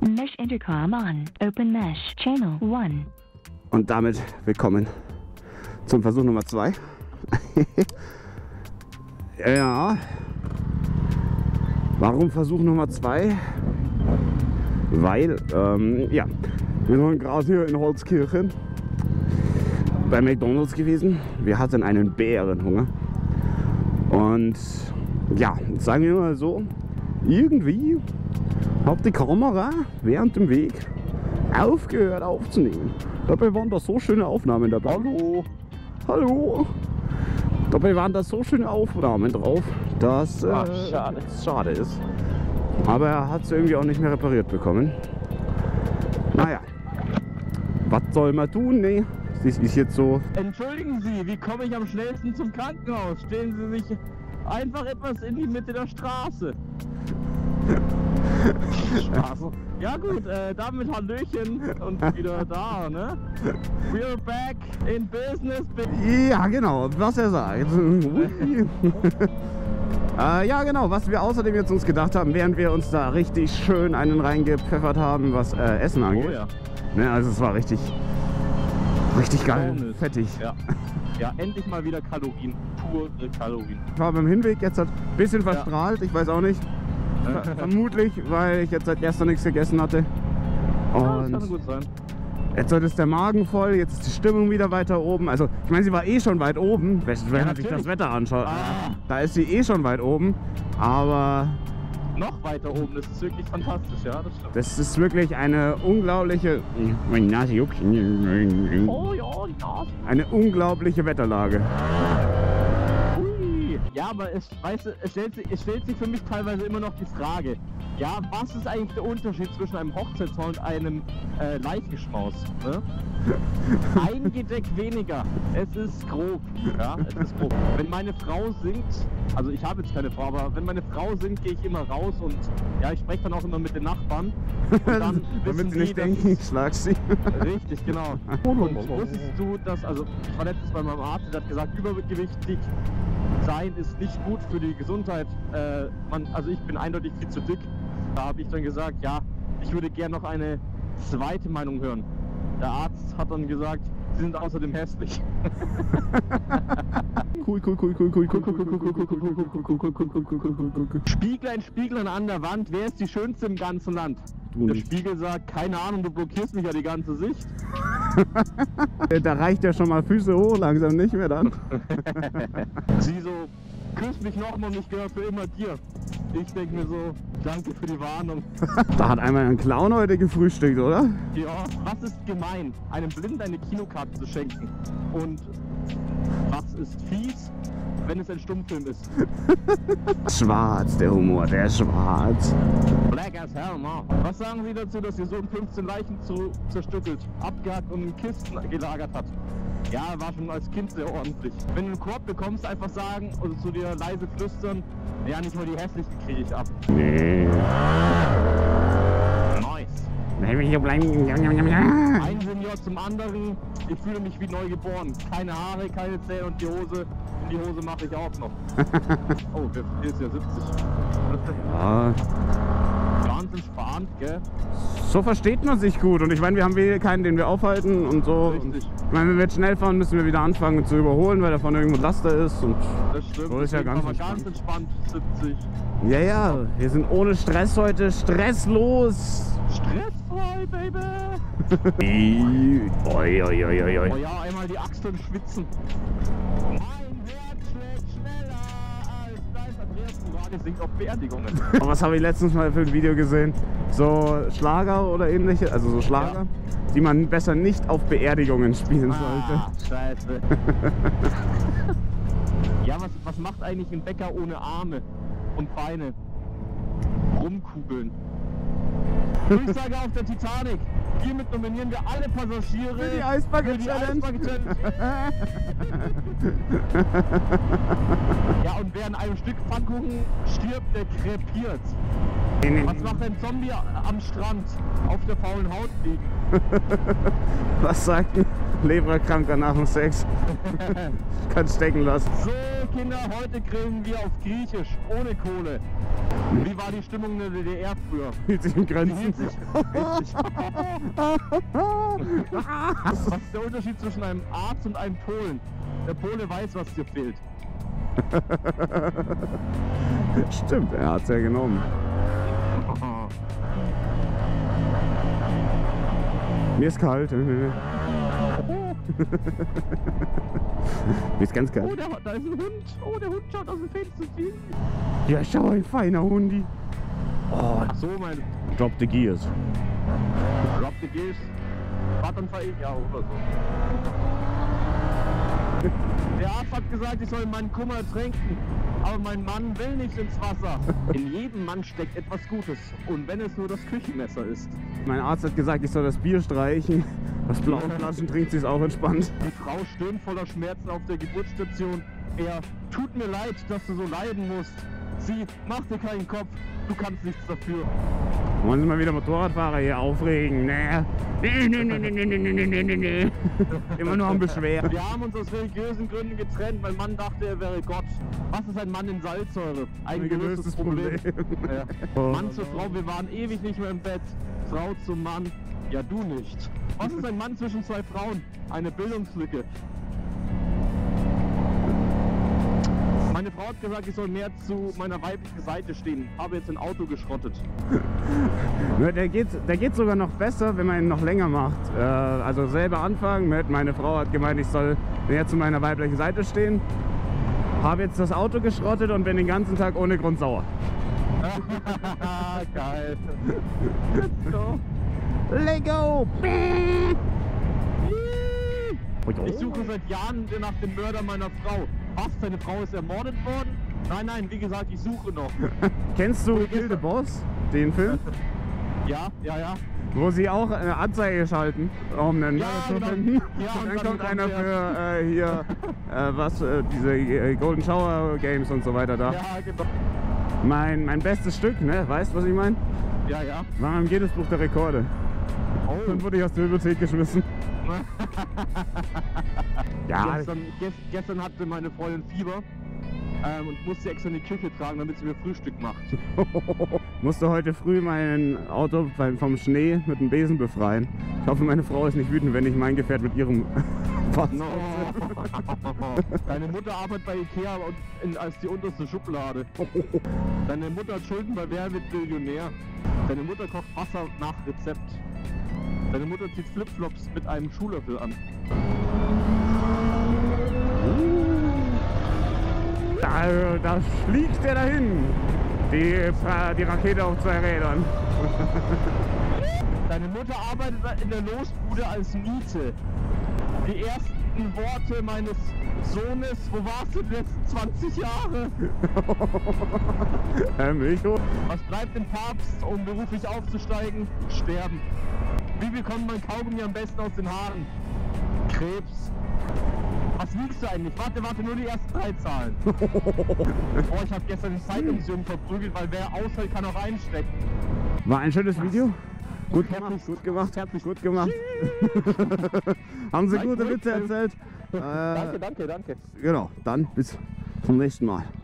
Mesh Intercom on. Open Mesh. Channel 1. Und damit willkommen zum Versuch Nummer 2. Ja. Warum Versuch Nummer 2? Weil, ja, wir sind gerade hier in Holzkirchen bei McDonald's gewesen. Wir hatten einen Bärenhunger. Und ja, sagen wir mal so, irgendwie hat die Kamera während dem Weg aufgehört aufzunehmen. Dabei waren da so schöne Aufnahmen dabei. Hallo! Hallo! Dabei waren da so schöne Aufnahmen drauf, dass schade ist. Aber er hat es irgendwie auch nicht mehr repariert bekommen. Naja, was soll man tun? Nee, das ist jetzt so. Entschuldigen Sie, wie komme ich am schnellsten zum Krankenhaus? Stellen Sie sich einfach etwas in die Mitte der Straße. Straße. Ja gut, damit Hallöchen und wieder da, ne? We're back in business. Ja genau, was er sagt. Ja genau, was wir außerdem jetzt uns gedacht haben, während wir uns da richtig schön einen reingepfeffert haben, was Essen angeht. Oh ja. Ne, also es war richtig geil, fettig. Ja. Ja, endlich mal wieder Kalorien, pure Kalorien. Ich war beim Hinweg jetzt ein bisschen verstrahlt, ich weiß auch nicht. Vermutlich, weil ich jetzt seit gestern nichts gegessen hatte. Und das kann gut sein. jetzt ist der Magen voll, jetzt ist die Stimmung wieder weiter oben. Also ich meine, sie war eh schon weit oben, wenn man sich das Wetter anschaut. Da ist sie eh schon weit oben, aber noch weiter oben, das ist wirklich fantastisch, ja, das stimmt. Das ist wirklich eine unglaubliche, meine Nase juckt. Oh ja, die Nase. Eine unglaubliche Wetterlage. Ja, aber es stellt sich für mich teilweise immer noch die Frage, ja, was ist eigentlich der Unterschied zwischen einem Hochzeitsmaul und einem Leichenschmaus? Ne? Ein Gedeck weniger, es ist grob, ja, es ist grob. Wenn meine Frau singt, also ich habe jetzt keine Frau, aber wenn meine Frau singt, gehe ich immer raus und ja, ich spreche dann auch immer mit den Nachbarn. Und dann damit sie nicht denken, ich schlag sie. Richtig, genau. Und wusstest du, dass, also ich war letztens bei meinem Arzt, der hat gesagt, übergewichtig sein ist nicht gut für die Gesundheit. Also ich bin eindeutig viel zu dick. Da habe ich dann gesagt, ja, ich würde gerne noch eine zweite Meinung hören. Der Arzt hat dann gesagt, sie sind außerdem hässlich. Cool. Spieglein an der Wand, wer ist die Schönste im ganzen Land? Der Spiegel sagt, keine Ahnung, du blockierst mich ja die ganze Sicht. Da reicht ja schon mal Füße hoch, langsam nicht mehr dann. Sie so, küss mich nochmal und ich gehöre für immer dir. Ich denke mir so, danke für die Warnung. Da hat einmal ein Clown heute gefrühstückt, oder? Ja, was ist gemein, einem Blinden eine Kinokarte zu schenken? Und was ist fies, wenn es ein Stummfilm ist? Schwarz, der Humor, der ist schwarz. Black as hell, man. Was sagen Sie dazu, dass Ihr Sohn 15 Leichen zerstückelt, abgehackt und in Kisten gelagert hat? Ja, er war schon als Kind sehr ordentlich. Wenn du einen Korb bekommst, einfach sagen oder zu dir leise flüstern, ja, nicht mal die hässlichen kriege ich ab. Nee. Nice. Ein Senior zum anderen, ich fühle mich wie neu geboren. Keine Haare, keine Zähne und die Hose. In die Hose mache ich auch noch. Oh, hier ist ja 70. Ja. Ganz entspannt, gell? So versteht man sich gut und ich meine, wir haben keinen, den wir aufhalten und so. Richtig. Und ich meine, wenn wir jetzt schnell fahren, müssen wir wieder anfangen zu überholen, weil da vorne irgendwo Laster ist und das stimmt. so ist ja ganz entspannt 70. Ja, wir sind ohne Stress heute, stresslos. Stressfrei, Baby! Oi. Oh ja, einmal die Achseln schwitzen. Mein Herz schlägt schneller als dein. Andreas Burani singt auf Beerdigungen. Und was habe ich letztens mal für ein Video gesehen? So Schlager oder ähnliche, also so Schlager, die man besser nicht auf Beerdigungen spielen sollte. Scheiße. Ja, was macht eigentlich ein Bäcker ohne Arme und Beine? Rumkugeln. Durchsage auf der Titanic. Hiermit nominieren wir alle Passagiere für die Eisbucket-Challenge. Ja, und wer an einem Stück Pfannkuchen stirbt, der krepiert. Was macht ein Zombie am Strand auf der faulen Haut liegen? Was sagt ein Leberkranker nach dem Sex? Kann stecken lassen. So Kinder, heute grillen wir auf Griechisch, ohne Kohle. Wie war die Stimmung in der DDR früher? Hielt sich in Grenzen. Was ist der Unterschied zwischen einem Arzt und einem Polen? Der Pole weiß, was dir fehlt. Stimmt, er hat's ja genommen. Mir ist kalt. Mir ist ganz kalt. Oh, da ist ein Hund. Oh, der Hund schaut aus dem Fenster. Ja, schau, ein feiner Hundi. Oh, so mein... Drop the gears. Drop the gears. Vaternfall, ja, oder so. Der Arzt hat gesagt, ich soll meinen Kummer tränken, aber mein Mann will nicht ins Wasser. In jedem Mann steckt etwas Gutes und wenn es nur das Küchenmesser ist. Mein Arzt hat gesagt, ich soll das Bier streichen. Das blaue Flaschen trinkt sie, ist auch entspannt. Die Frau stöhnt voller Schmerzen auf der Geburtsstation. Er, tut mir leid, dass du so leiden musst. Sie, mach dir keinen Kopf, du kannst nichts dafür. Wollen Sie mal wieder Motorradfahrer hier aufregen? Nee. Nee. Immer nur am Beschweren. Wir haben uns aus religiösen Gründen getrennt. Mein Mann dachte, er wäre Gott. Was ist ein Mann in Salzsäure? Ein gelöstes Problem. Ja. Mann zur Frau, wir waren ewig nicht mehr im Bett. Frau zum Mann, ja du nicht. Was ist ein Mann zwischen zwei Frauen? Eine Bildungslücke. Meine Frau hat gesagt, ich soll mehr zu meiner weiblichen Seite stehen. Habe jetzt ein Auto geschrottet. Der geht sogar noch besser, wenn man ihn noch länger macht. Also selber anfangen mit, meine Frau hat gemeint, ich soll mehr zu meiner weiblichen Seite stehen. Habe jetzt das Auto geschrottet und bin den ganzen Tag ohne Grund sauer. Geil. Let's go. Lego! Ich suche seit Jahren nach dem Mörder meiner Frau. Was? Seine Frau ist ermordet worden? Nein, wie gesagt, ich suche noch. Kennst du Kill the Boss, den Film? Ja. Wo sie auch eine Anzeige schalten, um einen Mörder zu finden. Ja, und dann kommt einer für hier, diese Golden Shower Games und so weiter da. Ja, genau. Mein bestes Stück, ne? Weißt du, was ich meine? Ja. War im Guinness-Buch der Rekorde. Oh. Dann wurde ich aus der Bibliothek geschmissen. Ja. Gestern hatte meine Freundin Fieber und musste extra in die Küche tragen, damit sie mir Frühstück macht. Musste heute früh mein Auto vom Schnee mit dem Besen befreien. Ich hoffe, meine Frau ist nicht wütend, wenn ich mein Gefährt mit ihrem Fass. No. Deine Mutter arbeitet bei Ikea als die unterste Schublade. Deine Mutter hat Schulden bei Wer wird Millionär. Deine Mutter kocht Wasser nach Rezept. Deine Mutter zieht Flipflops mit einem Schuhlöffel an. Da fliegt der dahin. Die Rakete auf zwei Rädern. Deine Mutter arbeitet in der Losbude als Miete. Die ersten Worte meines Sohnes, wo warst du die letzten 20 Jahre? Milcho? Was bleibt dem Papst, um beruflich aufzusteigen? Sterben. Wie bekommt man Kaugummi am besten aus den Haaren? Krebs. Was wiegst du eigentlich? Warte, nur die ersten 3 Zahlen. Oh, ich habe gestern den Zeitungsjungen verprügelt, weil wer aushält, kann auch einstecken. War ein schönes Video. Gut gemacht. Haben Sie gute Witze erzählt? Danke. Genau, dann bis zum nächsten Mal.